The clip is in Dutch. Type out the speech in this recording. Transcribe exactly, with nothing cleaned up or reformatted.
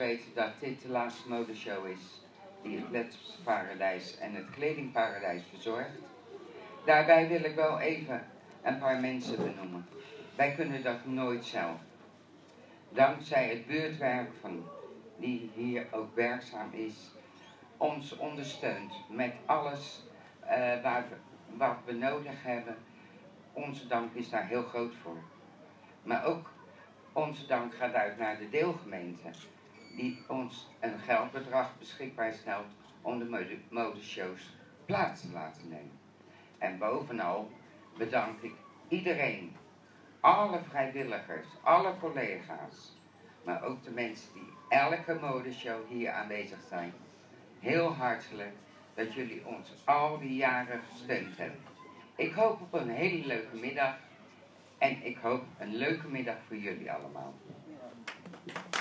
weten dat dit de laatste modeshow is die het Lettersparadijs en het Kledingparadijs verzorgt. Daarbij wil ik wel even een paar mensen benoemen. Wij kunnen dat nooit zelf. Dankzij het buurtwerk van die hier ook werkzaam is, ons ondersteunt met alles uh, waar we, wat we nodig hebben. Onze dank is daar heel groot voor. Maar ook onze dank gaat uit naar de deelgemeente, die ons een geldbedrag beschikbaar stelt om de mode modeshows plaats te laten nemen. En bovenal bedank ik iedereen, alle vrijwilligers, alle collega's, maar ook de mensen die elke modeshow hier aanwezig zijn. Heel hartelijk dat jullie ons al die jaren gesteund hebben. Ik hoop op een hele leuke middag en ik hoop een leuke middag voor jullie allemaal.